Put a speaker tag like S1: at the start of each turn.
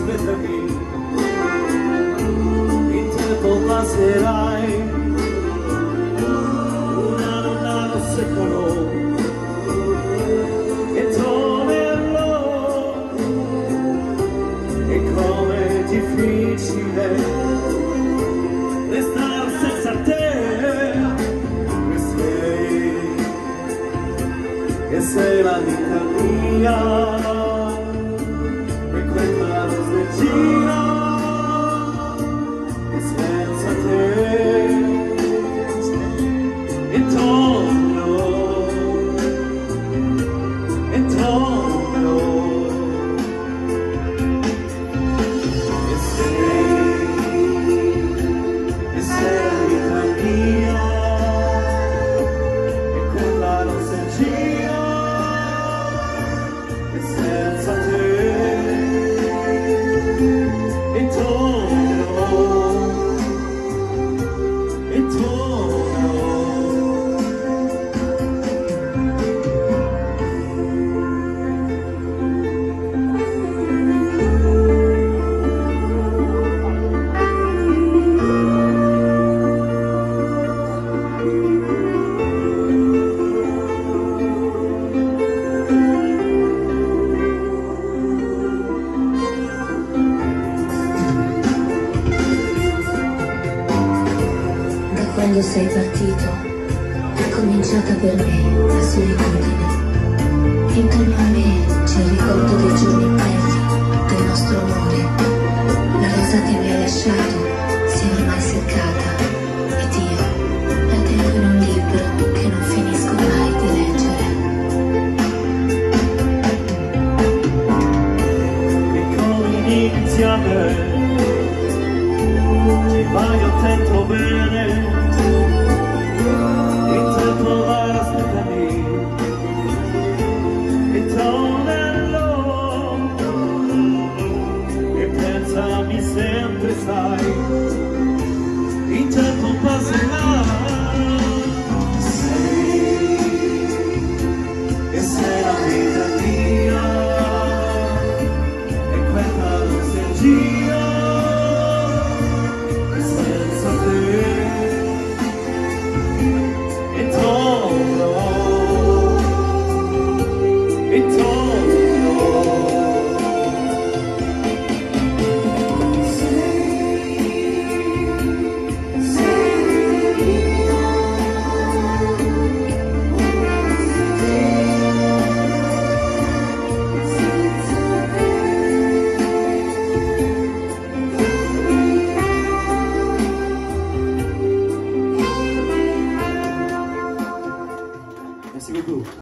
S1: aspettami, il tempo passerai, una lontano secolo e troverò, e come difficile restare senza te, che sei la vita mia. Gira e senza te intorno e sei la vita mia e quella non si gira e senza te
S2: Quando sei partito, è cominciata per me la solitudine. Intorno a me c'è il ricordo dei giorni belli, del nostro amore. La rosa che mi hai lasciato si è ormai seccata ed io la tengo in un libro che non finisco mai di leggere.
S1: E come iniziare, ti vai attento bene. Il tempo va, aspettami.